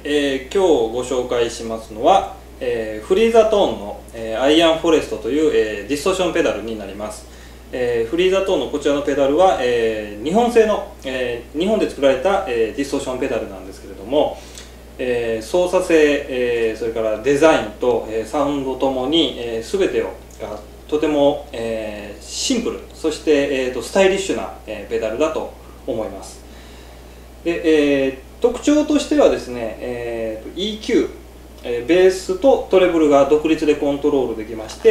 今日ご紹介しますのは、フリーザトーンの、アイアンフォレストという、ディストーションペダルになります。フリーザトーンのこちらのペダルは、日本製の、日本で作られた、ディストーションペダルなんですけれども、操作性、それからデザインと、サウンドともに、全てがとても、シンプル、そして、スタイリッシュな、ペダルだと思います。で、特徴としてはですね、EQ、ベースとトレブルが独立でコントロールできまして、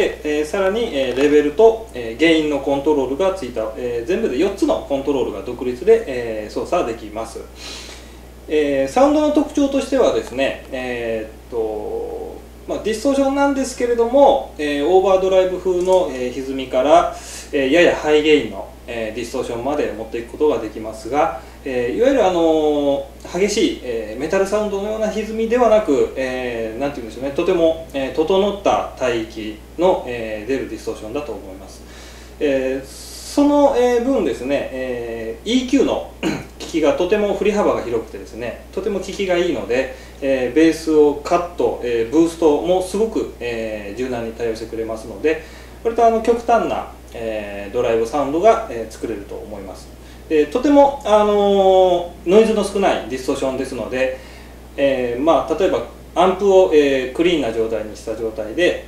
さらに、レベルと、ゲインのコントロールがついた、全部で4つのコントロールが独立で、操作できます。サウンドの特徴としてはですね、ディストーションなんですけれども、オーバードライブ風の、歪みから、ややハイゲインの、ディストーションまで持っていくことができますが、いわゆる激しい、メタルサウンドのような歪みではなく、なんて言うんでしょうね、とても、整った帯域の、出るディストーションだと思います。その、分ですね、EQ の効きがとても振り幅が広くてですね、とても効きがいいので、ベースをカット、ブーストもすごく、柔軟に対応してくれますので、割と極端な、ドライブサウンドが、作れると思います。とても、ノイズの少ないディストーションですので、例えばアンプを、クリーンな状態にした状態で、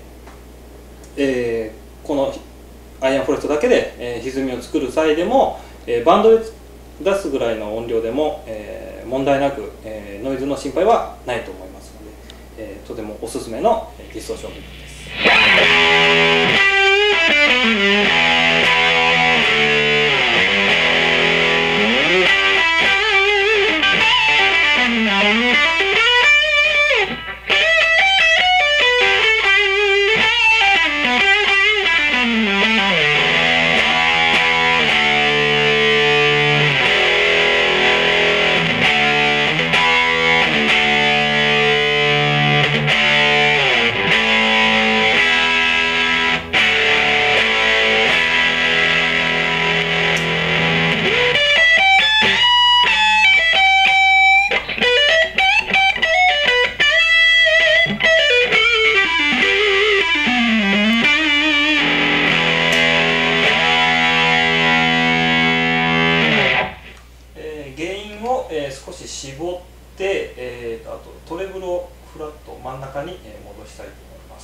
このアイアンフォレストだけで、歪みを作る際でも、バンドで出すぐらいの音量でも、問題なく、ノイズの心配はないと思いますので、とてもおすすめのディストーションです。少し絞って、あとトレブルをフラット真ん中に戻したいと思います。